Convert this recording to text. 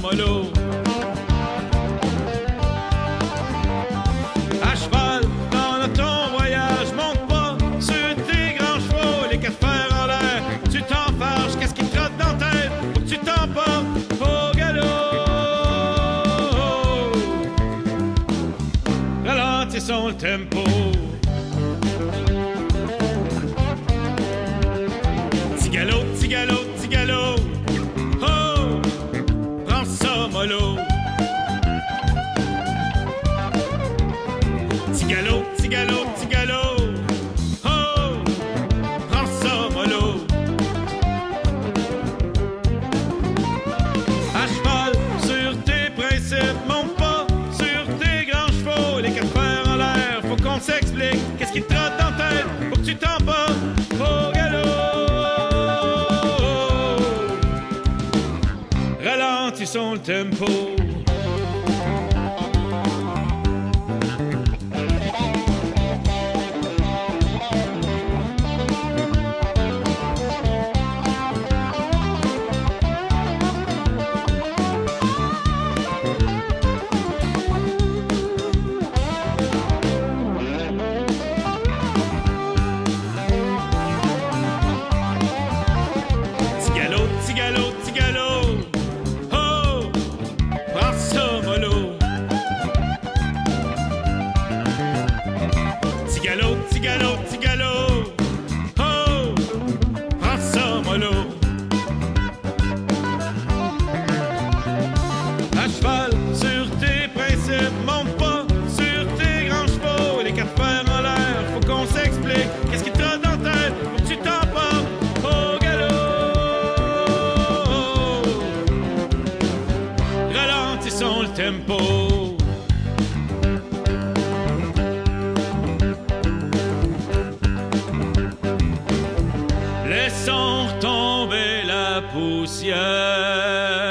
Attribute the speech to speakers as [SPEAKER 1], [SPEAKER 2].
[SPEAKER 1] mollo. À cheval, dans ton voyage, monte pas sur tes grands chevaux, les quatre fers en l'air. Tu t'en fâches, qu'est-ce qui te trotte dans ta tête? Faut que tu t'emportes au galop. Ralentissons le tempo. Petit galop, petit galop, petit galop. Oh, prends ça mollo. Petit galop, petit galop, petit galop. Oh, prends ça mollo. À cheval sur tes principes, monte pas sur tes grands chevaux, les quatre fers en l'air. Faut qu'on s'explique, qu'est-ce qui te trotte dans ta tête? Faut que tu t'emportes au galop. Ralentissons le tempo. Petit galop, petit galop, petit galop. Oh, prends ça mollo. Petit galop, petit galop, petit galop. Oh, prends ça mollo. À cheval sur tes principes, monte pas sur tes grands chevaux, les quatre fers en l'air. Faut qu'on s'explique, qu'est-ce qui te trotte dans ta tête? Faut que tu t'emportes au galop. Ralentissons le tempo. Laissons retomber la poussière.